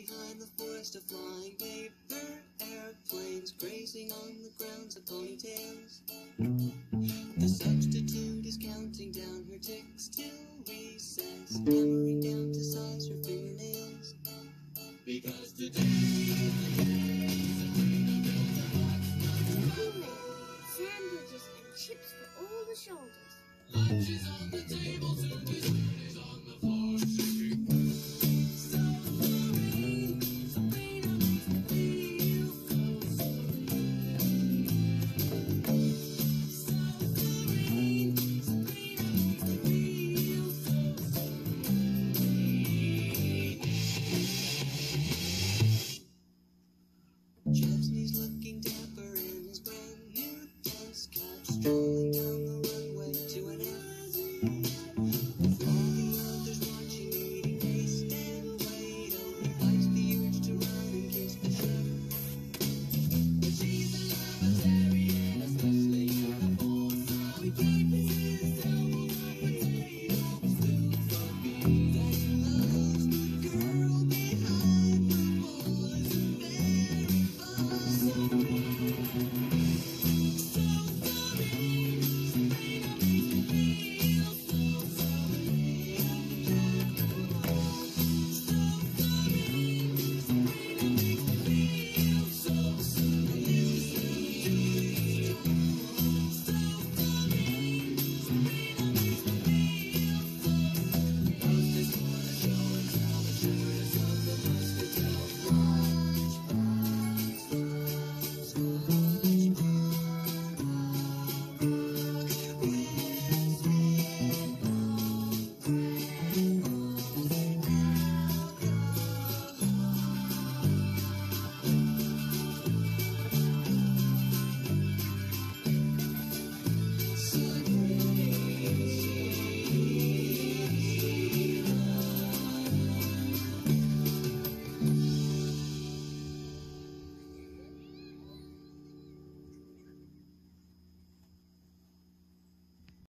behind the forest of flying paper airplanes, grazing on the grounds of ponytails. The substitute is counting down her ticks till recess, hammering down to size her fingernails. Because today sandwiches and chips for all the shoulders. lunch is on the table to this